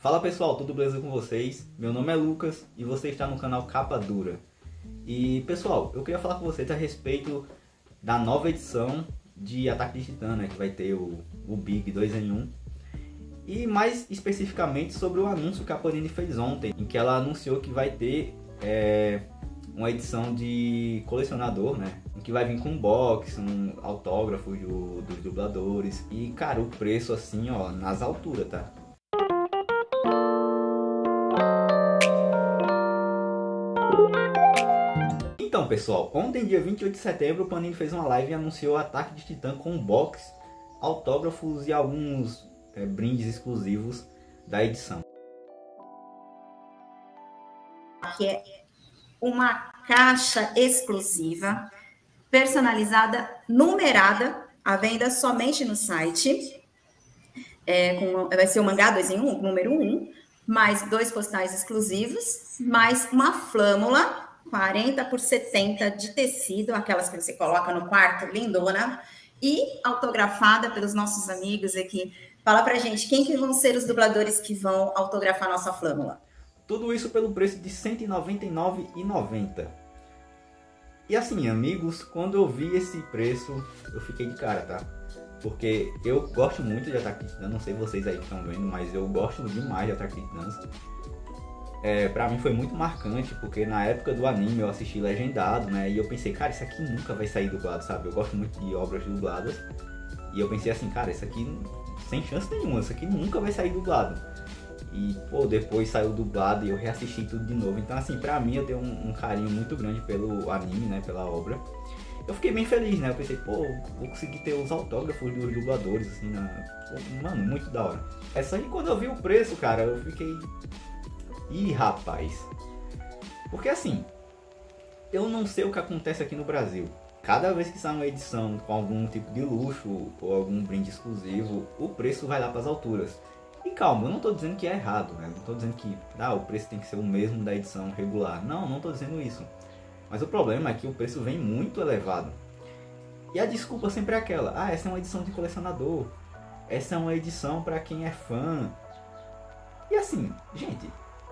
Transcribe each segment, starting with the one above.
Fala pessoal, tudo beleza com vocês? Meu nome é Lucas e você está no canal Capa Dura. E pessoal, eu queria falar com vocês a respeito da nova edição de Ataque de Titã, né, que vai ter o Big 2 em 1. E mais especificamente sobre o anúncio que a Panini fez ontem, em que ela anunciou que vai ter uma edição de colecionador, né, em que vai vir com um box, um autógrafo dos dubladores. E cara, o preço assim, ó, nas alturas, tá? Então pessoal, ontem dia 28 de setembro o Panini fez uma live e anunciou o Ataque de Titã com um box, autógrafos e alguns brindes exclusivos da edição. Que é uma caixa exclusiva, personalizada, numerada, à venda somente no site. Vai ser o mangá 2 em 1, número 1, mais 2 postais exclusivos, mais uma flâmula 40 por 70 de tecido, aquelas que você coloca no quarto, lindona, e autografada pelos nossos amigos aqui. Fala pra gente, quem que vão ser os dubladores que vão autografar nossa flâmula? Tudo isso pelo preço de R$ 199,90. E assim, amigos, quando eu vi esse preço, eu fiquei de cara, tá? Porque eu gosto muito de Ataque de Titãs, não sei vocês aí que estão vendo, mas eu gosto demais de Ataque de Titãs. Pra mim foi muito marcante, porque na época do anime eu assisti legendado, né? E eu pensei, cara, isso aqui nunca vai sair dublado, sabe? Eu gosto muito de obras dubladas. E eu pensei assim, cara, isso aqui sem chance nenhuma, isso aqui nunca vai sair dublado. E, pô, depois saiu dublado e eu reassisti tudo de novo. Então, assim, pra mim eu tenho um carinho muito grande pelo anime, né? Pela obra. Eu fiquei bem feliz, né? Eu pensei, pô, vou conseguir ter os autógrafos dos dubladores, assim, Pô, mano, muito da hora. É só que quando eu vi o preço, cara, eu fiquei... Ih, rapaz. Porque assim, eu não sei o que acontece aqui no Brasil. Cada vez que sai uma edição com algum tipo de luxo ou algum brinde exclusivo, o preço vai lá para as alturas. E calma, eu não estou dizendo que é errado, né? Não estou dizendo que o preço tem que ser o mesmo da edição regular. Não estou dizendo isso. Mas o problema é que o preço vem muito elevado. E a desculpa sempre é aquela: essa é uma edição de colecionador. Essa é uma edição para quem é fã. E assim, gente,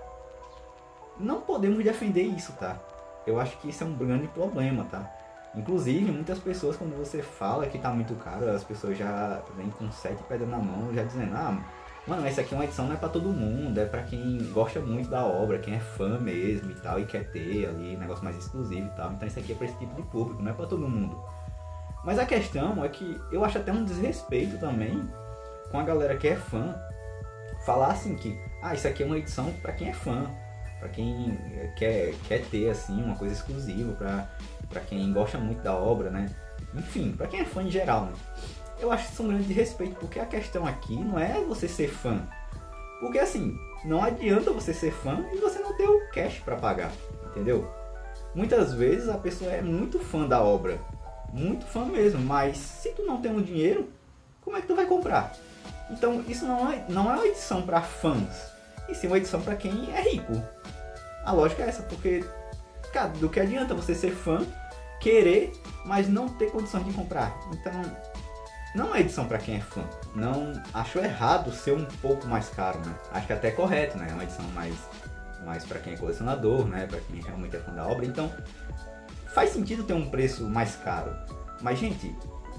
não podemos defender isso, tá? Eu acho que isso é um grande problema, tá? Inclusive, muitas pessoas, quando você fala que tá muito caro, as pessoas já vêm com 7 pedras na mão, já dizendo, mano, essa aqui é uma edição, não é pra todo mundo, é pra quem gosta muito da obra, quem é fã mesmo e tal, e quer ter ali negócio mais exclusivo e tal. Então isso aqui é pra esse tipo de público, não é pra todo mundo. Mas a questão é que eu acho até um desrespeito também com a galera que é fã, falar assim que, isso aqui é uma edição pra quem é fã. Pra quem quer ter assim uma coisa exclusiva, pra quem gosta muito da obra, né? Enfim, pra quem é fã em geral, né? Eu acho isso um grande respeito, porque a questão aqui não é você ser fã. Porque assim, não adianta você ser fã e você não ter o cash pra pagar, entendeu? Muitas vezes a pessoa é muito fã da obra, muito fã mesmo, mas se tu não tem um dinheiro, como é que tu vai comprar? Então isso não é uma edição pra fãs, e sim uma edição pra quem é rico. A lógica é essa, porque, cara, do que adianta você ser fã, querer, mas não ter condições de comprar? Então, não é edição para quem é fã. Não acho errado ser um pouco mais caro, né? Acho que até é correto, né? É uma edição mais para quem é colecionador, né? Para quem realmente é fã da obra. Então, faz sentido ter um preço mais caro. Mas, gente,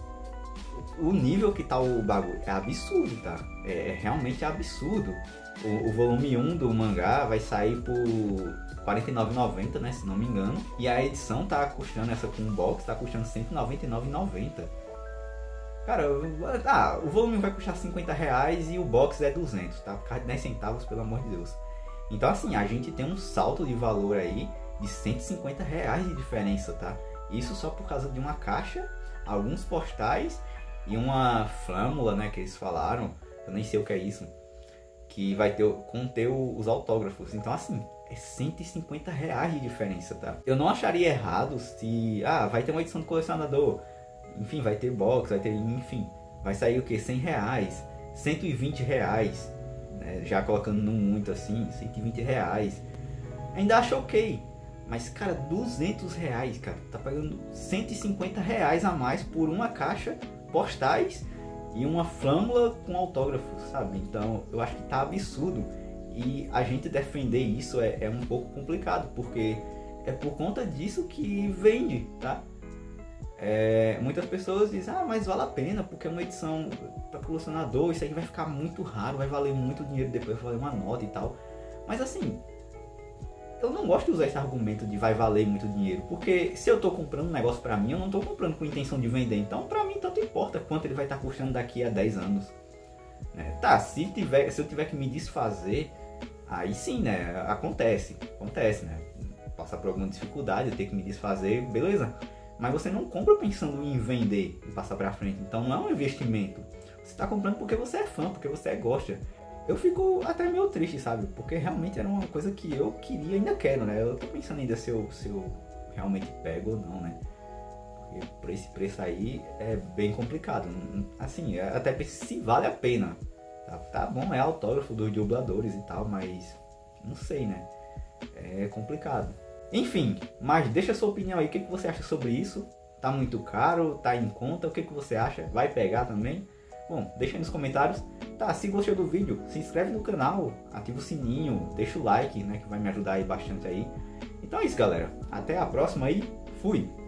o nível que tá o bagulho é absurdo, tá? É realmente absurdo. O volume 1 do mangá vai sair por R$ 49,90, né, se não me engano. E a edição tá custando, essa com box, tá custando R$ 199,90. Cara, o volume vai custar R$50 e o box é 200, tá? Por causa de 10 centavos, pelo amor de Deus. Então assim, a gente tem um salto de valor aí de R$150 de diferença, tá? Isso só por causa de uma caixa, alguns postais e uma flâmula, né, que eles falaram. Eu nem sei o que é isso. Que vai conter os autógrafos. Então assim, é R$150 de diferença, tá? Eu não acharia errado se... vai ter uma edição de colecionador. Enfim, vai ter box, vai ter... Enfim, vai sair o que? R$100, R$120, né? Já colocando no muito assim, R$120. Ainda acho ok. Mas, cara, R$200, cara. Tá pagando R$150 a mais por uma caixa, postais e uma flâmula com autógrafo, sabe? Então, eu acho que tá absurdo. E a gente defender isso é um pouco complicado, porque é por conta disso que vende, tá? Muitas pessoas dizem, mas vale a pena, porque é uma edição para colecionador, isso aí vai ficar muito raro, vai valer muito dinheiro depois, vai valer uma nota e tal. Mas assim, eu não gosto de usar esse argumento de vai valer muito dinheiro, porque se eu tô comprando um negócio pra mim, eu não tô comprando com intenção de vender, então pra mim tanto importa quanto ele vai estar custando daqui a 10 anos. Tá, se eu tiver que me desfazer, aí sim, né, acontece, né, passar por alguma dificuldade, eu ter que me desfazer, beleza. Mas você não compra pensando em vender e passar pra frente, então não é um investimento. Você tá comprando porque você é fã, porque você gosta. Eu fico até meio triste, sabe? Porque realmente era uma coisa que eu queria e ainda quero, né? Eu tô pensando ainda se eu realmente pego ou não, né? Porque por esse preço aí é bem complicado. Assim, até penso se vale a pena. Tá bom, é autógrafo dos dubladores e tal, mas não sei, né? É complicado. Enfim, mas deixa a sua opinião aí. O que você acha sobre isso? Tá muito caro? Tá em conta? O que você acha? Vai pegar também? Bom, deixa aí nos comentários. Tá, se gostou do vídeo, se inscreve no canal, ativa o sininho, deixa o like, né, que vai me ajudar aí bastante aí. Então é isso, galera. Até a próxima e fui!